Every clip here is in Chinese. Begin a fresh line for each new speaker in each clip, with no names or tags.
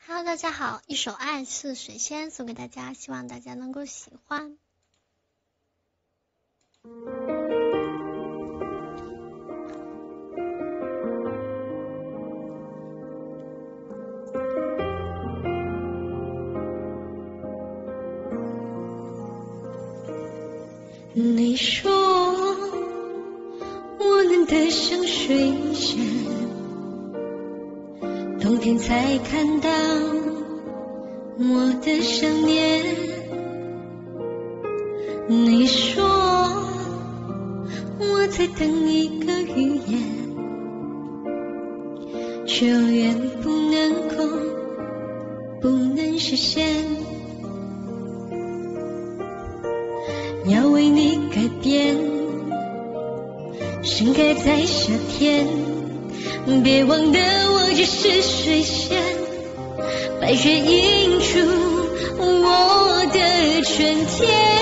Hello， 大家好，一首《爱似水仙》送给大家，希望大家能够喜欢。
你说我能得像水仙，冬天才看到我的想念。你说我在等一个语言，却永远不能够，不能实现。要为你改变，盛开在夏天，别忘了我只是水仙，白雪映出我的春天。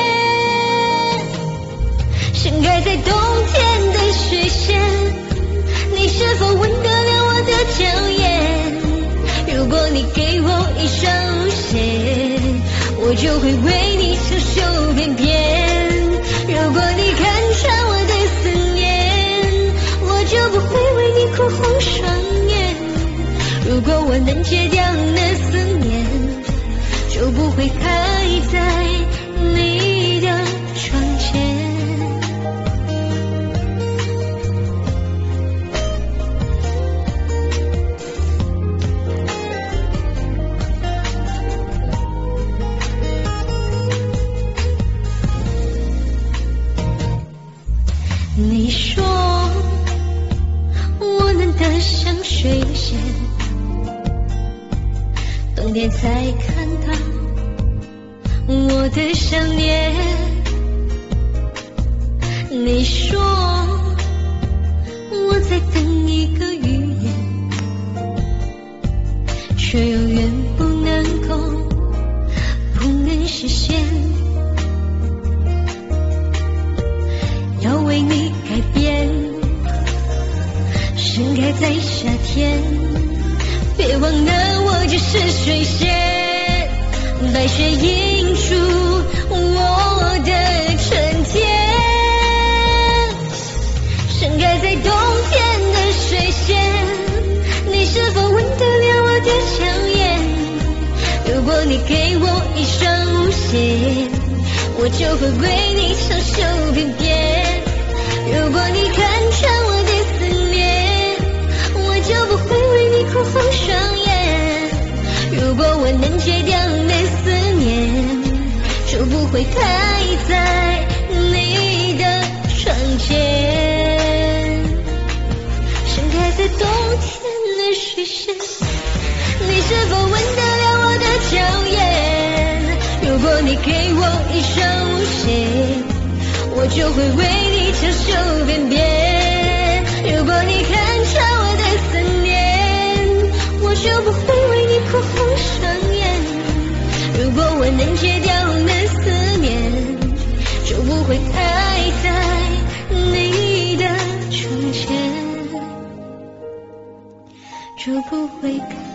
盛开在冬天的水仙，你是否闻得了我的娇艳？如果你给我一双鞋，我就会为你长袖翩翩。如果你看穿我的思念，我就不会为你哭红双眼。如果我能戒掉那思念，就不会开在你的窗前。你说我能得像水仙，冬天才看到我的想念。你说我在等一个语言，却永远不能够，不能实现。要为你改变，盛开在夏天，别忘了我只是水仙，白雪映出我的春天。盛开在冬天的水仙，你是否闻得了我的娇艳？如果你给我一双鞋，我就会为你长袖翩翩。如果你看穿我的思念，我就不会为你哭红双眼。如果我能戒掉那思念，就不会开在你的窗前。盛开在冬天的水仙，你是否闻得了我的娇艳？如果你给我一双鞋，我就会为你长袖翩翩。如果你看穿我的思念，我就不会为你哭红双眼。如果我能戒掉那思念，就不会开在你的窗前，就不会开